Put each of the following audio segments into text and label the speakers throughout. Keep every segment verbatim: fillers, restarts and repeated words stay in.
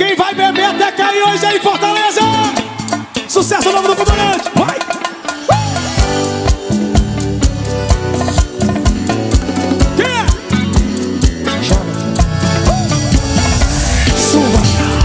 Speaker 1: Quem vai beber até cair hoje é em Fortaleza. Sucesso no nome do comandante. Vai! Quem é? Chama. Suva.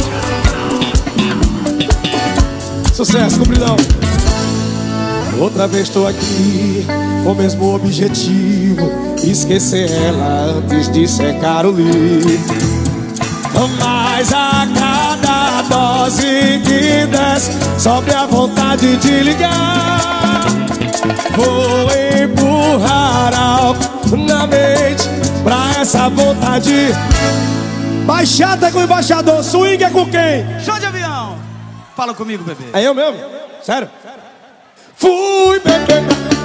Speaker 1: Sucesso, cumpridão. Outra vez tô aqui com o mesmo objetivo: esquecer ela antes de secar o livro. Mas a cada dose que desce, sobe a vontade de ligar. Vou empurrar algo na mente pra essa vontade. Baixata é com o embaixador, swing é com quem?
Speaker 2: Show de avião. Fala comigo, bebê.
Speaker 1: É eu mesmo? Sério? Fui beber.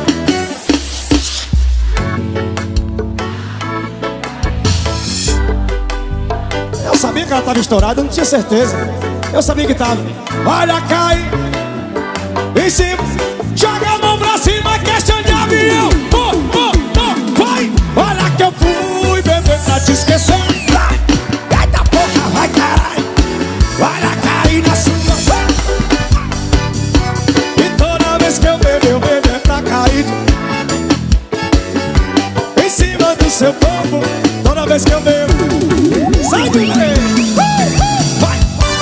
Speaker 1: Eu sabia que ela tava estourada, eu não tinha certeza. Eu sabia que tava. Olha, cai em cima, joga a mão pra cima, questão de avião. Oh, oh, oh, vai. Olha que eu fui beber pra te esquecer. Eita porra, vai caralho. Olha, cai na sua. E toda vez que eu bebo, eu bebo é pra cair em cima do seu corpo. Toda vez que eu bebo, sai do meio. Vai.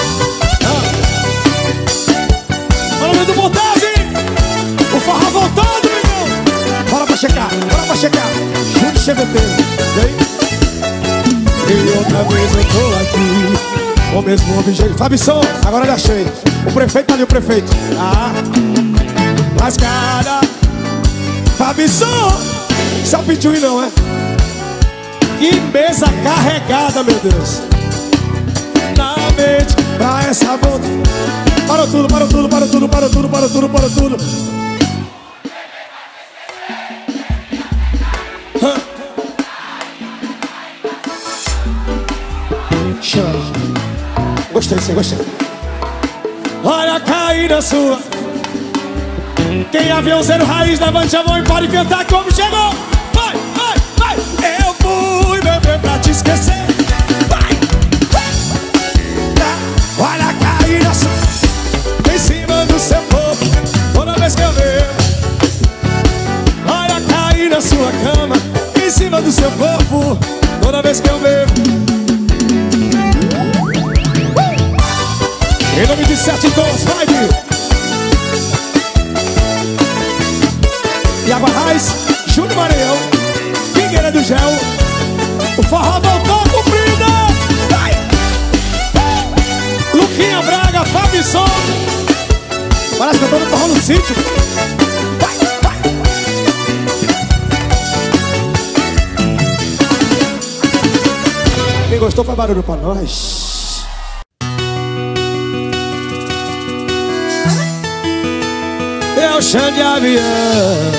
Speaker 1: Olha o meio do Montese. O forró voltando, irmão. Bora pra checar, bora pra checar. Junto chega o tempo. E outra vez eu tô aqui com o mesmo objeto. Fabson, agora já achei. O prefeito tá ali, o prefeito. Ah, mas cara, Fabson, isso é o Pichuí não, é? Que mesa carregada, meu Deus. Na mente, pra essa volta. Parou tudo, parou tudo, parou tudo, parou tudo, parou tudo, parou tudo. Hã? Chama. Gostei, sim, gostei. Olha cair na sua. Quem aviãozeiro raiz, levante a mão e pode cantar como chegou. Vai, vai, vai. Eu fui beber pra te esquecer. Vai. Olha cair na sua. Em cima do seu corpo. Toda vez que eu bebo. Olha cair na sua cama. Em cima do seu corpo. Toda vez que eu bebo. Em nome de Sete Tons, vai, Bill. Iago Arraes, Júnior Maranhão, Figueira do Gel. O forró voltou, cumprida. Vai. Luquinha Braga, Fabson. Parece que eu tô no forró no sítio. Vai, vai. Quem gostou faz barulho pra nós. Eu chamo de avião.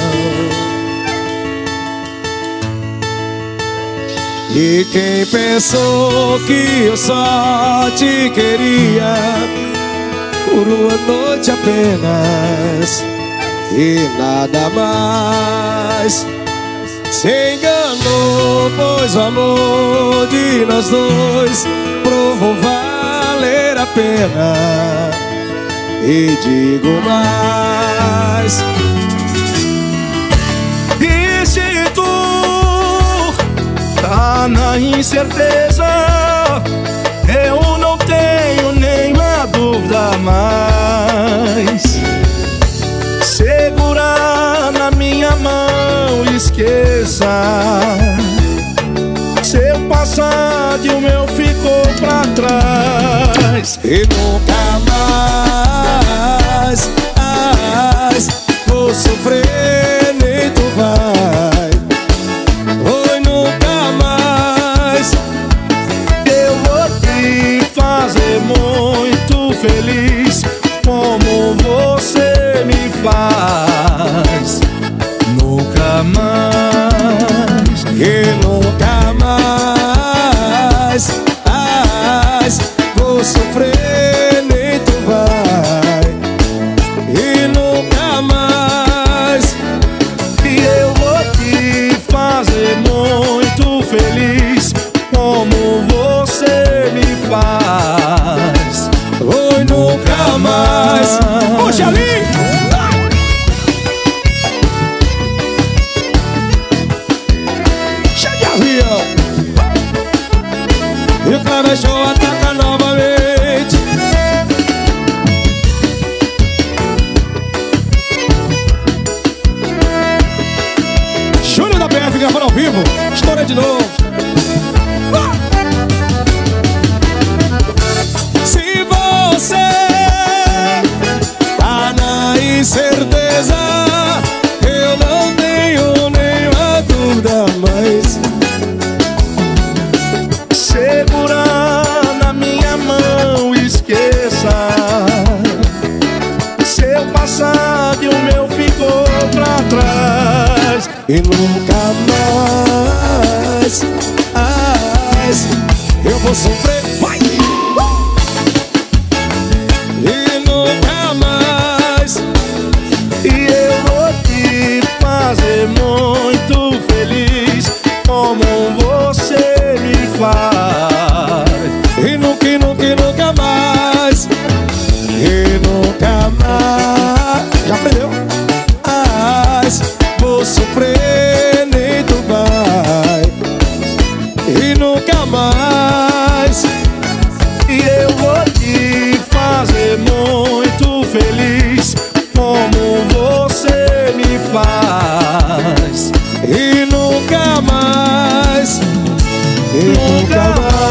Speaker 1: E quem pensou que eu só te queria por uma noite apenas e nada mais, se enganou, pois o amor de nós dois provou valer a pena. E digo mais,
Speaker 3: e se tu tá na incerteza, eu não tenho nenhuma dúvida mais. Segura na minha mão, esqueça seu passado e o meu ficou pra trás.
Speaker 1: E nunca mais, mais vou sofrer, nem tu vai. Oi, nunca mais.
Speaker 3: Eu vou te fazer muito feliz, como você me faz. Nunca mais.
Speaker 1: E nunca mais, mais vou sofrer, nem tu vai. E nunca mais.
Speaker 3: E eu vou te fazer muito feliz, como você me faz.
Speaker 1: E o Kleber Show ataca novamente. Júnior da B F gravando ao vivo. Estourei de novo. Se você tá na incerteza, eu não tenho nenhuma dúvida mais.
Speaker 3: Segura na minha mão, esqueça seu passado e o meu ficou pra trás.
Speaker 1: E nunca mais, mais eu vou sofrer. Vai! E nunca mais.
Speaker 3: E eu vou te fazer muito feliz, como você me faz.
Speaker 1: E nunca, e nunca, e nunca mais. E nunca mais. Já aprendeu? Mais vou sofrer, nem tu vai. E nunca mais.
Speaker 3: E eu vou te fazer muito feliz, como você me faz.
Speaker 1: E nunca mais. E nunca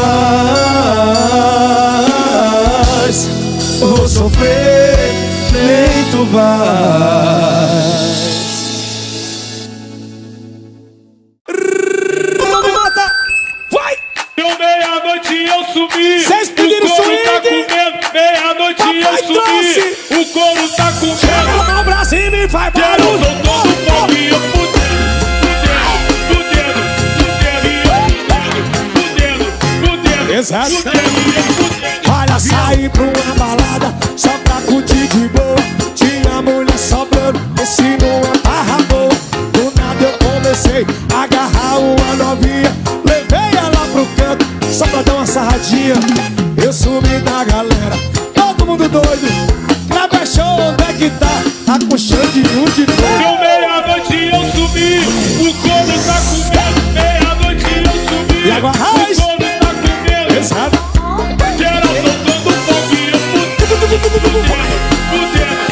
Speaker 1: mais
Speaker 3: Vou sofrer, nem tu vai.
Speaker 1: Vai!
Speaker 4: Deu meia-noite eu subi.
Speaker 1: Vocês pediram
Speaker 4: o couro
Speaker 1: swing?
Speaker 4: tá comendo. Meia-noite eu
Speaker 1: Papai
Speaker 4: subi.
Speaker 1: trouxe.
Speaker 4: O couro tá comendo.
Speaker 1: Chega pra cima e faz
Speaker 4: Quero
Speaker 1: barulho.
Speaker 4: soltando o pau e eu fudendo, fudendo, fudendo, fudendo,
Speaker 1: Exato.
Speaker 4: fudendo, fudendo.
Speaker 1: Olha, saí pra uma balada só pra curtir de boa. Tinha mulher sobrando, esse não é barra boa. Do nada eu comecei a agarrar uma novinha. Levei ela pro canto só pra dar uma sarradinha. Eu subi da galera, todo mundo doido. Kleber Show, onde é que tá? Tá com cheio de um de
Speaker 4: Deu
Speaker 1: doido.
Speaker 4: meia-noite eu subi. O couro tá comendo. Meia-noite eu subi.
Speaker 1: E agora, raiz.
Speaker 4: O couro tá comendo.
Speaker 1: Exato.
Speaker 4: Geral soltando fogo e eu fudendo, fudendo,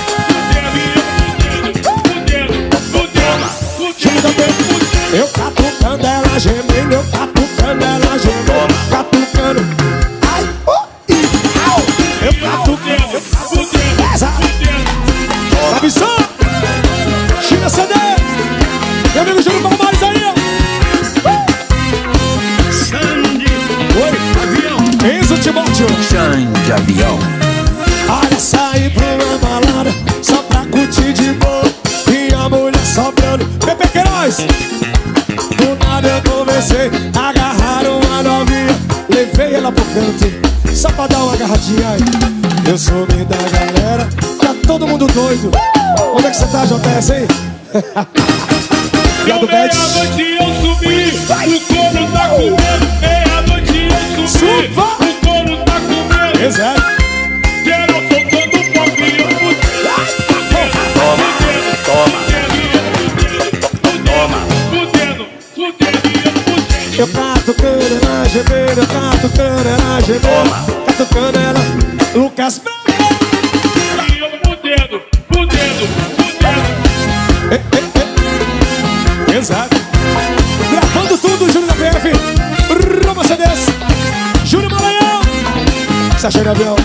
Speaker 4: fudendo, fudendo,
Speaker 1: Time da
Speaker 4: fudendo,
Speaker 1: B.
Speaker 4: fudendo.
Speaker 1: Eu catucando ela gemendo, eu catucando ela gemendo, catucando. Ai, oh, e, au. Eu catucando, eu catucando. Essa. Na missão. China C D. Meu amigo Júnior Palmares aí, ó. Oi. Enzo Timóteo.
Speaker 5: Xande Avião.
Speaker 1: Olha, saí pra uma balada só pra curtir de boa. E a mulher sobrando. Pepe Queiroz. Do nada eu comecei a agarrar uma novinha. Levei ela pro canto só pra dar uma agarradinha aí. Eu subi da galera, tá todo mundo doido. Onde é que você tá, J S aí?
Speaker 4: Deu meia-noite eu subi. O couro tá comendo. Meia-noite eu subi.
Speaker 1: Suba.
Speaker 4: O couro tá comendo.
Speaker 1: Exato.
Speaker 4: Geral soltando fogo e eu fudendo.
Speaker 5: Toma, toma,
Speaker 4: Toma, fudendo, fudendo e eu fudendo.
Speaker 1: Eu catucando ela gemendo, eu catucando ela gemendo, catucando ela. Lucas Branco.
Speaker 4: E eu fudendo, fudendo, fudendo.
Speaker 1: Eh, eh, eh. Exato. Gravando tudo, Júnior da B F. Roma C Ds. Júnior Maranhão. Sachê de avião.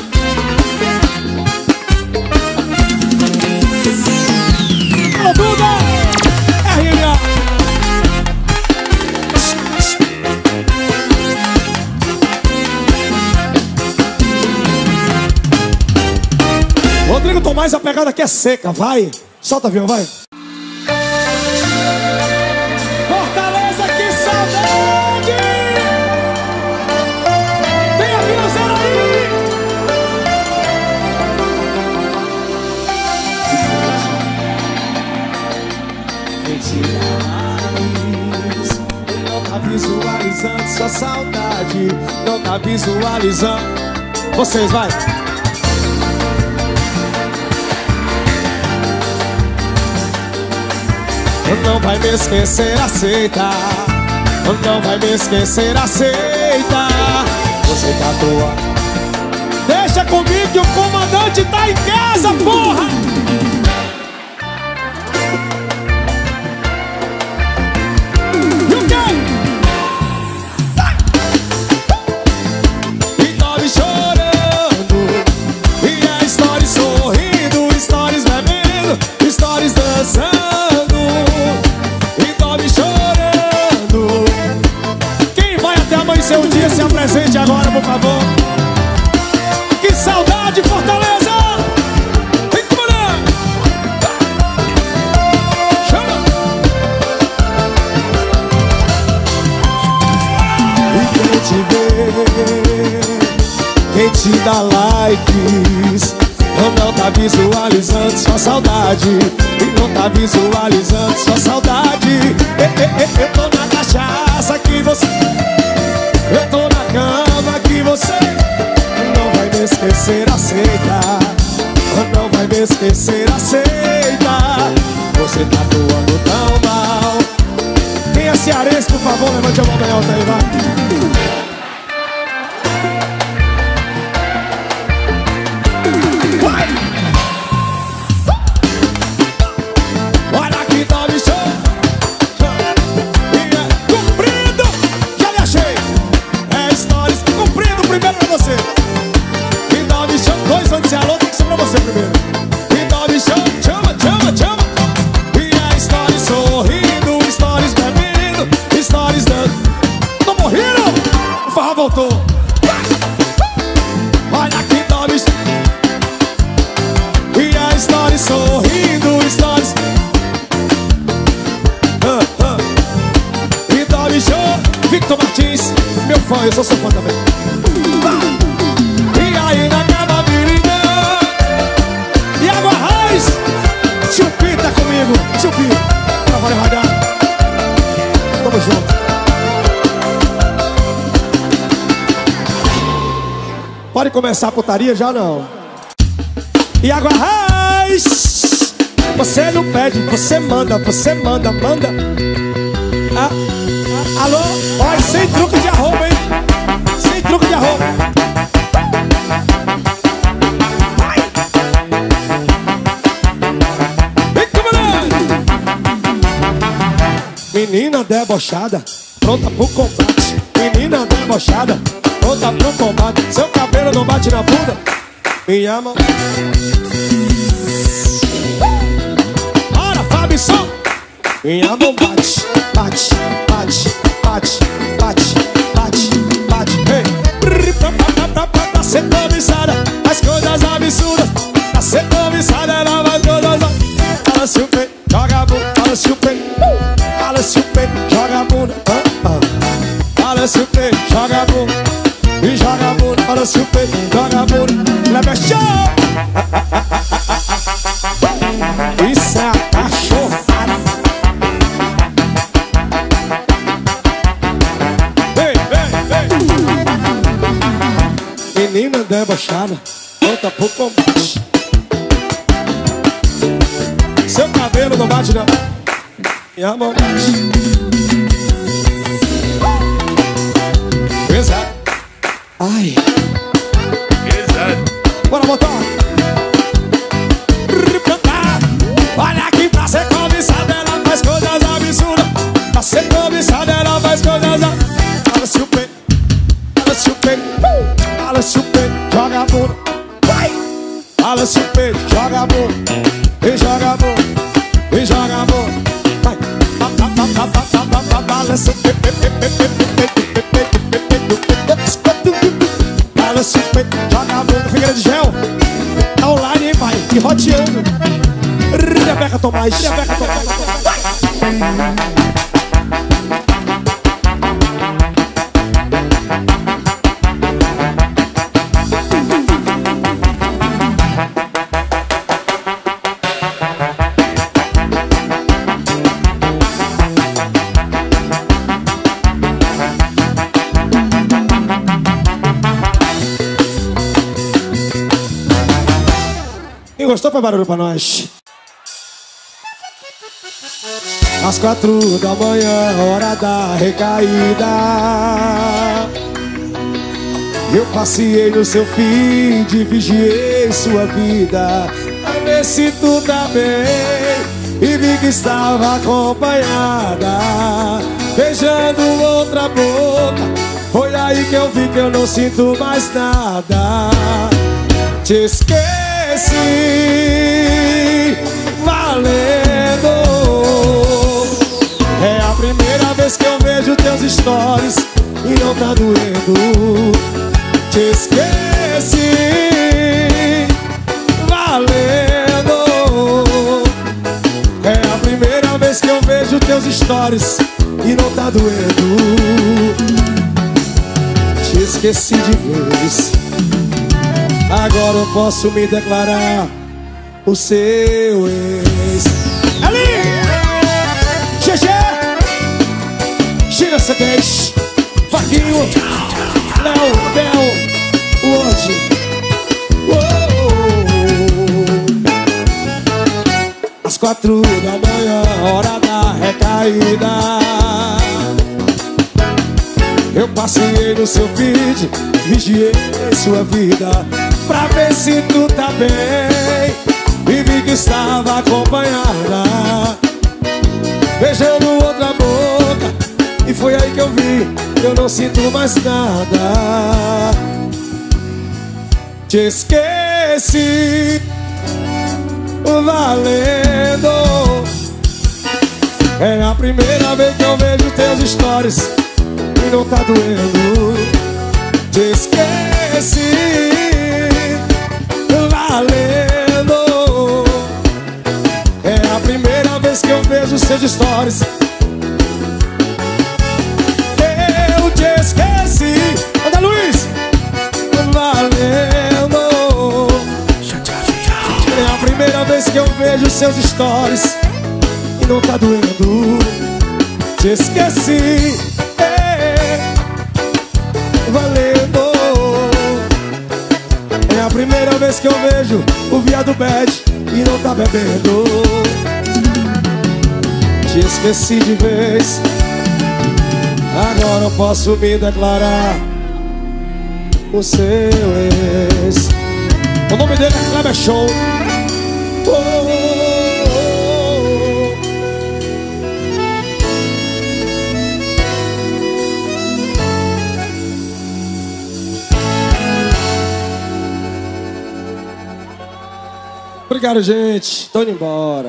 Speaker 1: Alô, Duda. R M A. Rodrigo Tomás, a pegada aqui é seca, vai. Solta avião, vai. Fortaleza, que saudade! Tem aviãozeiro aí! Não tá visualizando sua saudade. Não tá visualizando. Vocês, vai. Não vai me esquecer, aceita. Não vai me esquecer, aceita. tatuado. Deixa comigo que o comandante tá em casa, porra! E o quê? E dorme chorando, e a história sorrindo, stories bebendo, stories dançando. E dorme chorando. Quem vai até amanhecer um dia se apresente agora, por favor. Que saudade, Fortaleza! Vem comandando! Chama! E quem te vê, quem te dá likes, não, não tá visualizando sua saudade. E não tá visualizando sua saudade. E, e, e, eu tô na cachaça que você, eu tô na cama que você não vai me esquecer, aceita. Não vai me esquecer, aceita. Você tá atuando tão mal. Quem é cearense, por favor, levante a mão bem alta aí, vai. Olha que dorme show. E é comprido. Já me achei. É stories comprido primeiro pra você. E dorme show. Dois anos de alô tem que ser pra você primeiro. E dorme show. Chama, chama, chama. E a stories sorrindo, stories bebendo, stories dando. Tô morrendo. O farra voltou. Olha que dorme show. E a stories sorrindo, stories. E dorme show. Victor Martins, meu fã, eu sou seu fã também. E aí na cama virinha. E água raiz. Tio Pi tá comigo. Tio Pi, pra Vale Radar. Tamo junto. Pode começar a putaria já não? E água raiz. Você não pede, você manda, você manda, manda. Ah, ah, alô? Olha, sem truque de arroba, hein? Sem truque de arroba. Vem comandando! Menina debochada, pronta pro combate. Menina debochada, pronta pro combate. Seu cabelo não bate na bunda. Minha mão. Bora, Fábio, som. Minha mão bate, bate, bate, bate, bate, bate, bate. Ei, pra ser cobiçada, faz coisas absurdas. Pra ser cobiçada, ela faz coisas absurdas. Fala-se o peito, joga a bunda. Fala-se o peito, fala-se o peito, joga a bunda. Fala-se o peito, joga a bunda. E joga a bunda. Fala-se o peito, joga a bunda. Leva show. Isso é a cachorrada. Menina debochada, pronta pro combate. Seu cabelo não bate na minha mão bate. Exato. Ai. Exato. Bora botar. Olha aqui, pra ser cobiçada ela faz coisas absurdas. Pra ser cobiçada ela faz coisas absurdas. Fala-se o peito, fala-se o peito, fala-se o peito, joga a bunda. Vai! Fala-se o peito, joga a bunda. E joga a bunda, e joga a bunda. Vai! Fala-se o peito, fala-se o peito, joga a bunda. Figueira de gel, tá online, hein, pai? E roteando. Rebeca Tomás, Rebeca Tomás. Quem gostou, faz barulho pra nós. Às quatro da manhã, hora da recaída. Eu passeei no seu feed, vigiei sua vida pra ver se tu tá bem, e vi que estava acompanhada, beijando outra boca. Foi aí que eu vi que eu não sinto mais nada. Te esqueci, valendo. É a primeira vez que eu vejo teus stories e não tá doendo. Te esqueci, valendo. É a primeira vez que eu vejo teus stories e não tá doendo. Te esqueci de vez. Agora eu posso me declarar o seu ex. Ali! G G! Gira C dez, Vaguinho, Léo, Bel, Word. Às quatro da manhã, hora da recaída, eu passei no seu feed, vigiei sua vida pra ver se tu tá bem, e vi que estava acompanhada, beijando outra boca. E foi aí que eu vi que eu não sinto mais nada. Te esqueci, valendo. É a primeira vez que eu vejo teus stories e não tá doendo. Te esqueci, valendo. É a primeira vez que eu vejo seus stories. Eu te esqueci. Anda, Luiz. Valendo. É a primeira vez que eu vejo seus stories e não tá doendo. Te esqueci, é, valendo. É a primeira vez que eu vejo o viado bad e não tá bebendo. Te esqueci de vez. Agora eu posso me declarar o seu ex. O nome dele é Kleber Show. Oh, oh, oh. Obrigado, gente. Tô indo embora.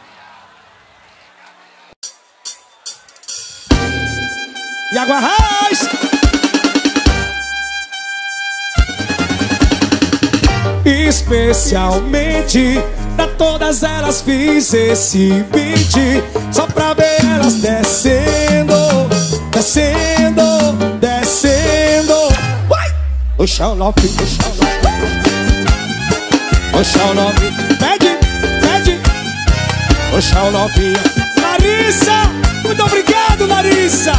Speaker 1: E Água Raiz. Especialmente pra todas elas fiz esse beat, só pra ver elas descendo, descendo, descendo. Uai! O chão novinho, o chão novinho, o chão novinho. Pede, pede. O chão novinho. Larissa, muito obrigado, Larissa.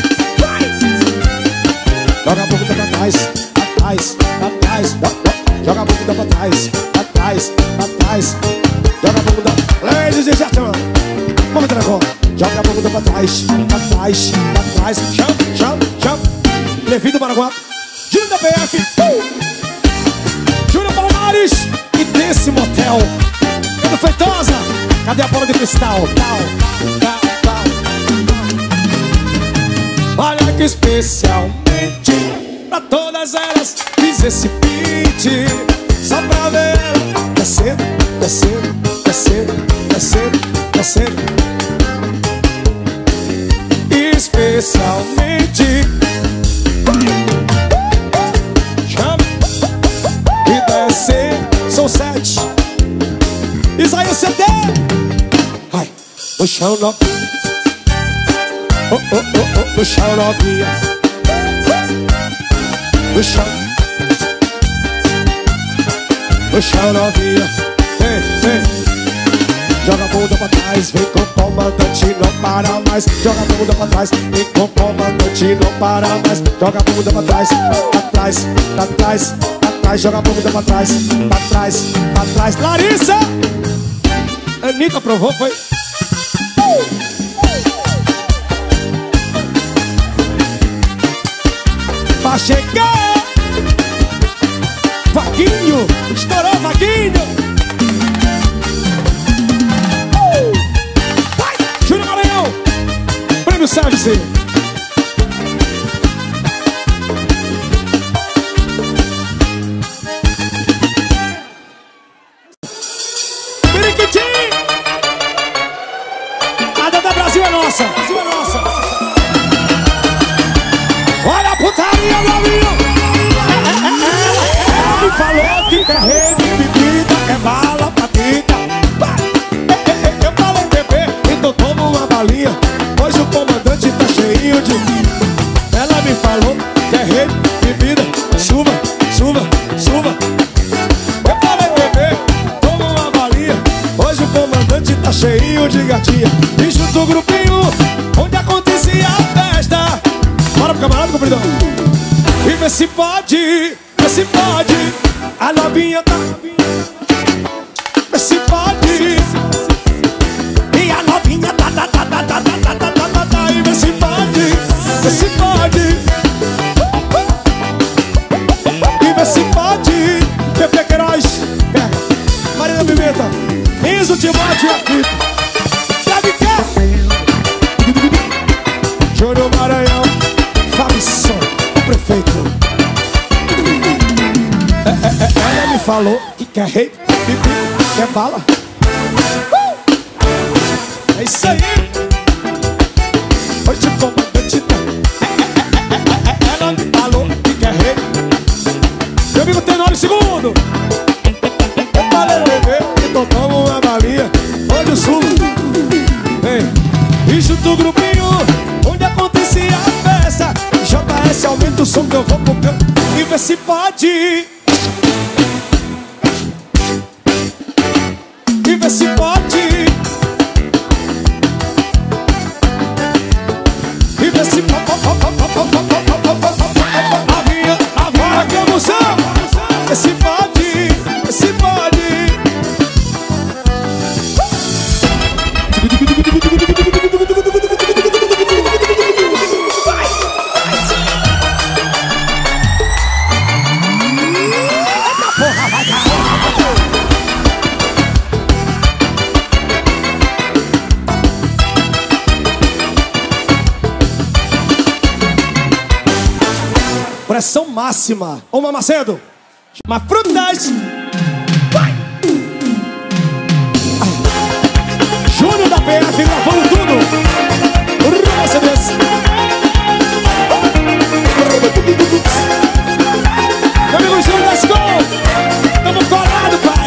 Speaker 1: Joga a bunda pra trás, pra trás, pra trás. Joga a bunda pra trás, pra trás, pra trás. Joga a bunda. Ladies and gentlemen, vamos, dragão. Joga a bunda pra trás, pra trás, pra trás. Chão, chão, chão. Levi do Paraguai, Júnior da P F, uh! Júnior Palmares e desse motel. Pedro Feitosa, cadê a bola de cristal? Tal, tal, tal. Olha que especialmente pra todas elas fiz esse beat, só pra ver ela descendo, descendo, descendo, descendo, descendo. Especialmente chama e descer. São sete. Isaías C D. Ai, o chão novinho. Oh, oh, oh, oh, o chão novinha. O chão, o chão novinha. Ei, ei. Joga a bunda pra trás, vem com o comandante, não para mais. Joga a bunda pra trás, vem com o comandante, não para mais. Joga a bunda pra trás, pra trás, pra trás, pra trás. Joga a bunda pra trás, pra trás, pra trás. Larissa! Anitta aprovou, foi? Pra chegar Vaguinho, estourou Vaguinho. uh! Vai, Júnior Maranhão, prêmio Sérgio C. A Dada Brasil é nossa. Brasil é nossa. Olha a putaria, novinho. Ela me falou que quer rede, bebida, quer bala, patita. Eu falei, bebê, então toma uma balinha. Hoje o comandante tá cheio de... Ela me falou que quer rede, bebida, suba, suba, suba. Eu falei, bebê, toma uma balinha. Hoje o comandante tá cheio de gatinha. E junto o grupinho onde acontecia a festa. Bora pro camarada, compridão. E vê se pode, vê se pode. A novinha tá... Vê se pode. E a novinha tá, tá, tá, tá, tá, tá, tá, tá, tá, tá. E vê se pode, vê se pode. E vê se pode. Pepe Queiroz, pega. Marina Pimenta, Enzo Timóteo aqui. Sabe que é? Júnior Maranhão, Fabson, o prefeito. É, é, é, ela me falou que quer rei, pipi, quer bala. uh! É isso aí. Hoje o comandante tá. É, é, é, é, é, ela me falou que quer rei. Meu amigo tem nove segundos. Eu falei, bebê, então toma uma balinha. Onde eu subo, vem. E junto o grupinho onde acontecia a festa. J S aumenta o som que eu vou pro campo. E vê se pode. E vê se pode. E vê se pode. Avinha, avinha, que emoção. Vê se pode, vê se pode. Pressão máxima. Ô, Macedo, chama frutas. Vai! Júnior da P F gravando tudo. Você desce. Meu amigo Júnior da Skol, tamo colado, pai.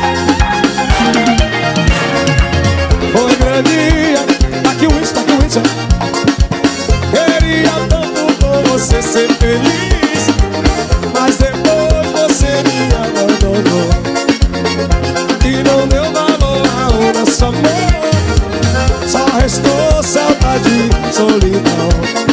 Speaker 1: Foi grande dia. Tá aqui o Winston, tá aqui o Winston. Queria tanto com você ser feliz, mas depois você me abandonou e não deu valor ao nosso amor. Só restou saudade e solidão.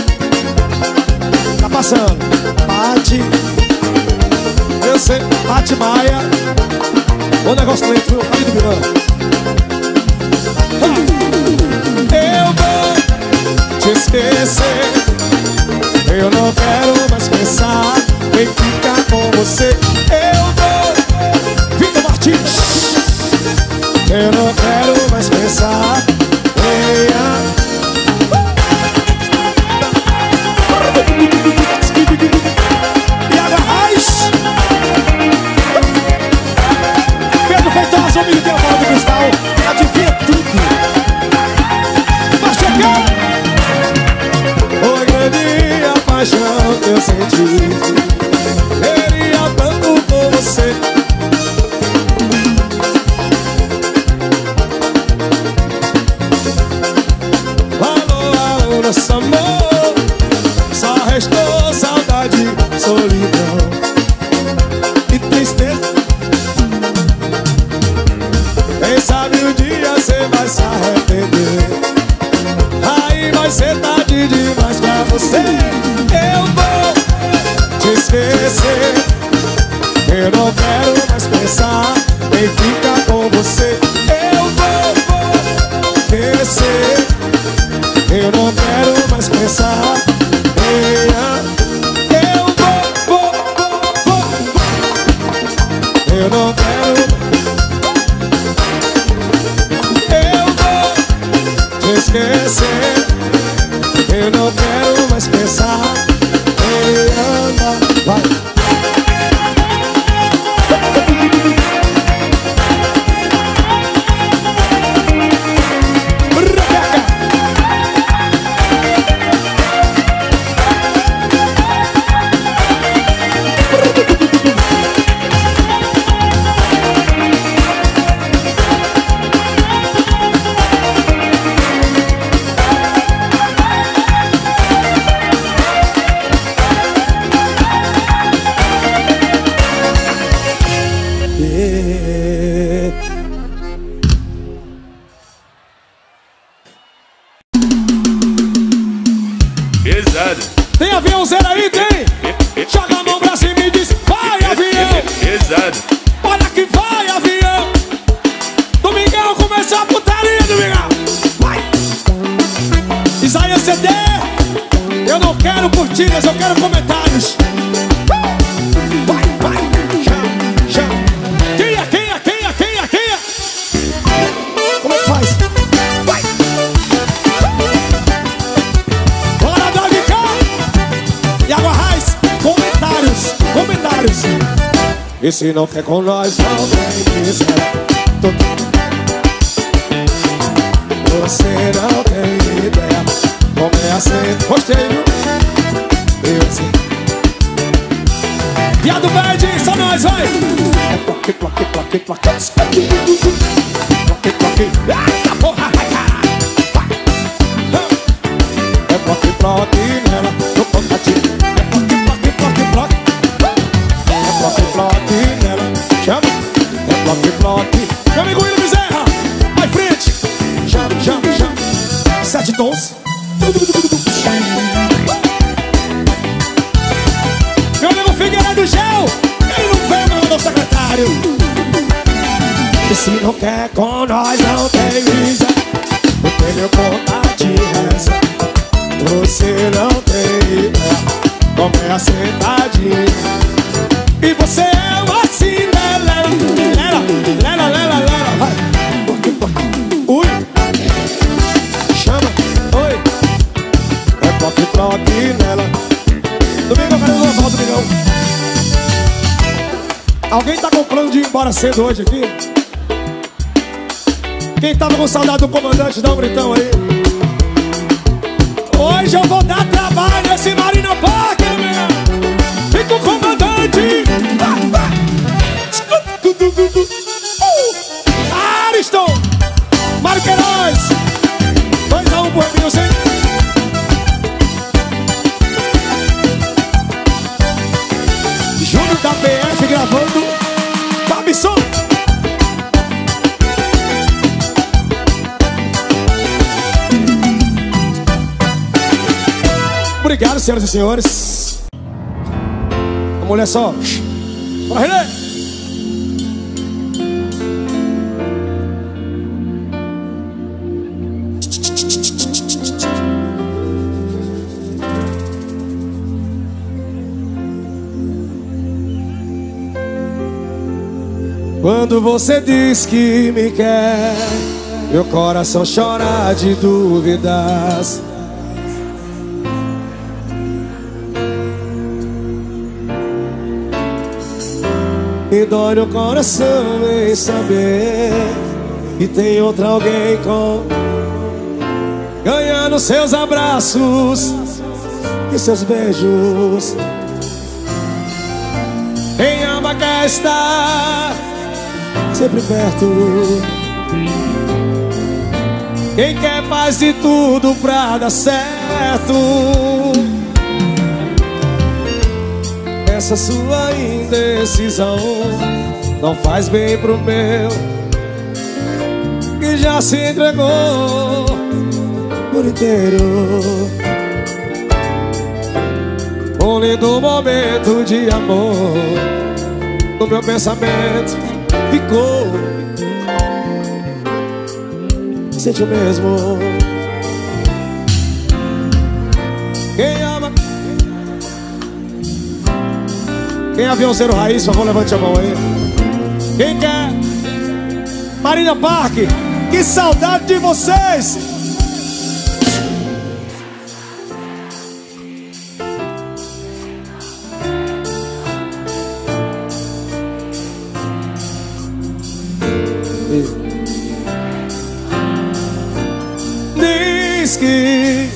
Speaker 1: Tá passando, bate. Eu sei, bate Maia. O negócio lento, viu? Ali do Milão. Eu vou te esquecer. Eu não quero mais pensar em ficar com você. Eu vou, Vitor Martins. Eu não quero mais pensar em a... E agora Raiz. Pedro Feitosa, o amigo tem a bola do cristal. Adivinha tudo. Vai chegar. Foi grande a paixão que eu senti. Queria tanto por você. Valor ao nosso amor. Só restou saudade, solidão e tristeza. Quem sabe um dia você vai se arrepender. Aí vai ser tarde demais pra você. Eu vou te esquecer. Eu não quero mais pensar em ficar com você. Eu vou, vou esquecer. Eu não quero mais pensar em a... Eu vou, vou, vou, vou. batidas, eu quero comentários. Vai, vai, chama, chama. Quem é, quem é, quem é, quem é, quem é? Como é que faz? Vai. Bora, Dog K e Água Raiz. Comentários, comentários. E se não quer com nós, não tem que ser. Você não tem ideia como é assim. Gostei, viu? Eu sei. Viado verde, só nós, vai! É plaque, plaque, plaque, plaque. Plaque, plaque. Eita porra, vai, caralho! É plaque, plaque nela, no contatinho. É plaque, plaque, plaque, plaque. É plaque, plaque nela, chama. É plaque, plaque. Meu amigo William Bezerra, vai frente. Chama, chama, chama. Sete tons. Meu amigo Figueiredo Gel, ele não veio, meu novo secretário. E se não quer com nós, não tem visa. Eu tenho meu contato de reza. Você não tem ideia como é a sentadinha. E você é uma cinderela. Lela, lela, lela, lela. Vai. Ui. Chama. Oi. É pop, pop nela. Domingo, eu quero uma volta, Domingão. Alguém tá com plano de ir embora cedo hoje aqui? Quem tava com saudade do comandante, dá um gritão aí. Hoje eu vou dar trabalho nesse Marina Park, meu. Vem com o comandante. Ariston, Mário Queiroz. Dois a um pro Emilson, hein? Júnior da P F gravando Fabson. Obrigado, senhoras e senhores. A mulher só. Bora, René. Quando você diz que me quer, meu coração chora de dúvidas. Me dói no coração em saber que tem outra alguém com ganhando seus abraços e seus beijos. Quem ama quer estar sempre perto. Quem quer faz de tudo pra dar certo. Essa sua indecisão não faz bem pro meu, que já se entregou por inteiro. Um lindo momento de amor no meu pensamento ficou. Sente o mesmo. Quem ama, quem é aviãozeiro raiz, por favor, levante a mão aí. Quem quer? Marina Park, que saudade de vocês! Diz que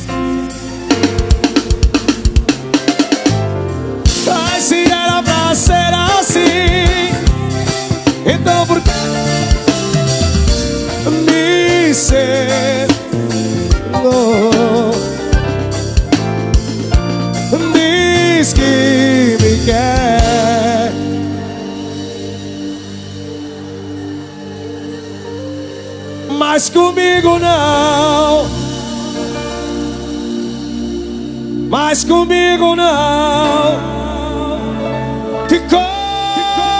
Speaker 1: mas se era pra ser assim, então por que me cegou? Diz que me quer, mas comigo não, mas comigo não. Ficou, ficou.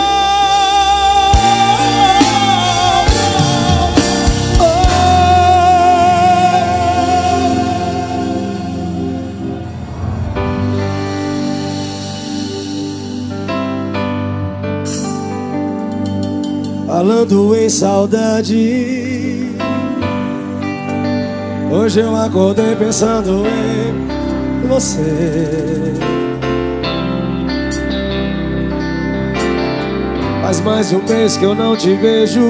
Speaker 1: Oh. Falando em saudade, hoje eu acordei pensando em você. Faz mais de um mês que eu não te vejo,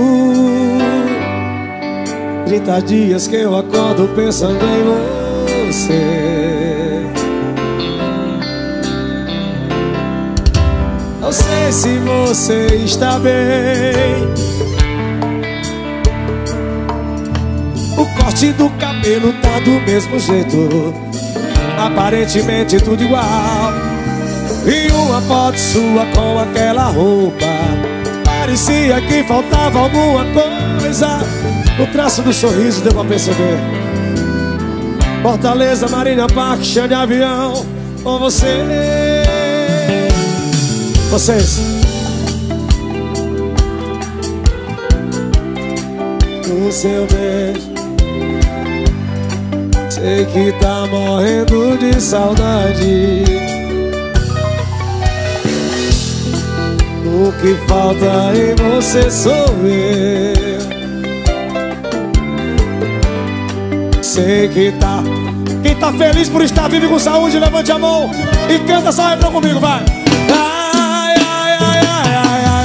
Speaker 1: trinta dias que eu acordo pensando em você. Não sei se você está bem. O corte do cabelo tá do mesmo jeito, aparentemente tudo igual. E uma foto sua com aquela roupa, parecia que faltava alguma coisa. O traço do sorriso deu pra perceber. Fortaleza, Marina Park, chão de avião com você. Vocês o seu beijo, sei que tá morrendo de saudade. O que falta em você sou eu. Sei que tá. Quem tá feliz por estar vivo e com saúde, levante a mão e canta essa refrão comigo, vai. Ai, ai, ai, ai, ai, ai.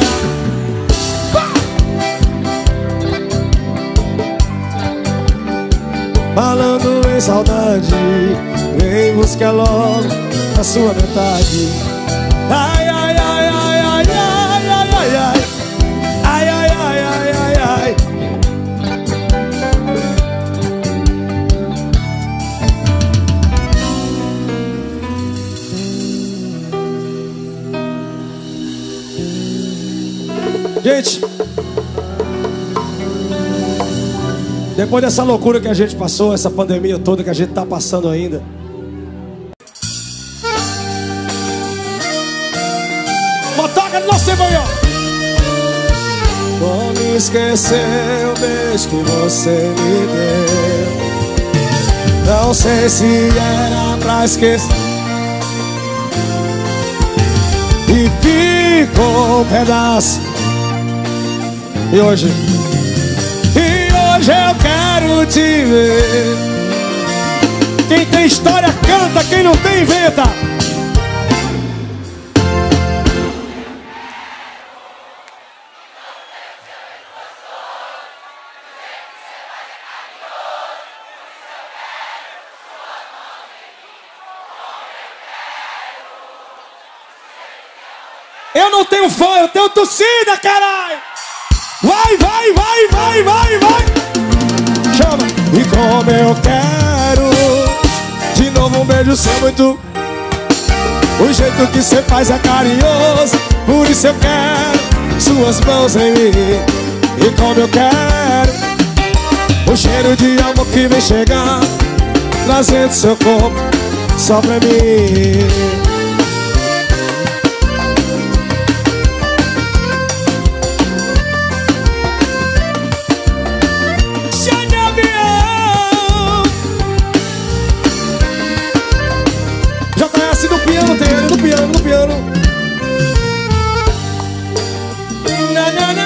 Speaker 1: Falando em saudade, vem buscar logo a sua metade. Ai, ai, ai, ai, ai, ai, ai, ai, ai. Ai, ai, ai, ai, ai, ai. Gente, depois dessa loucura que a gente passou, essa pandemia toda que a gente tá passando ainda, motoca do nosso tempo aí, ó. Como esquecer o beijo que você me deu? Não sei se era pra esquecer, e ficou um pedaço. E hoje? E hoje eu quero te ver. Quem tem história canta, quem não tem inventa. Eu não tenho fã, eu tenho torcida, caralho. Vai, vai, vai, vai, vai, vai. Chama. E como eu quero de novo um beijo seu muito. O jeito que cê faz é carinhoso, por isso eu quero suas mãos em mim. E como eu quero o cheiro de amor que vem chegando, trazendo seu corpo só pra mim. No piano, tem ele no piano, no piano. Na, na, na.